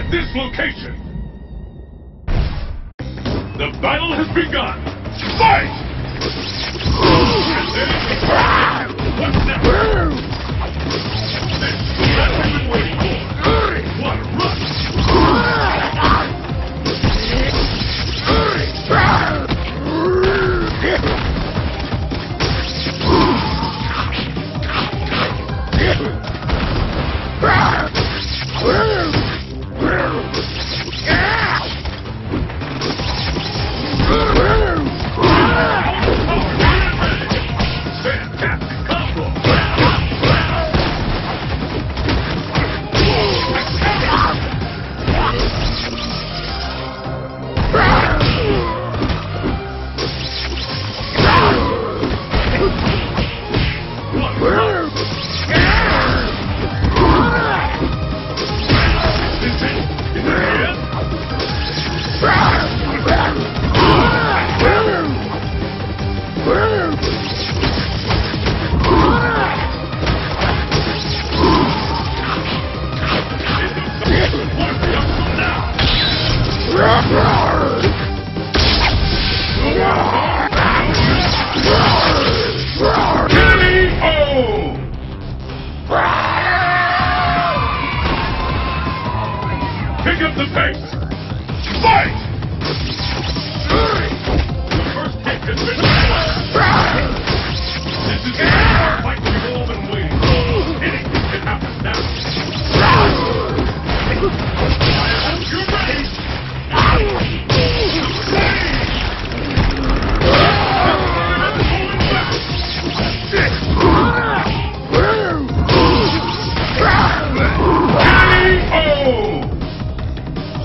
this location! The battle has begun! Fight! What's next? This is what we've been waiting for! What a rush! Pick up the pace! Fight! The first hit has been This is the fight we've all been waiting for. Anything can happen now. You're ready!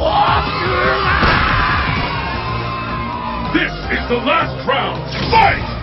This is the last round. Fight!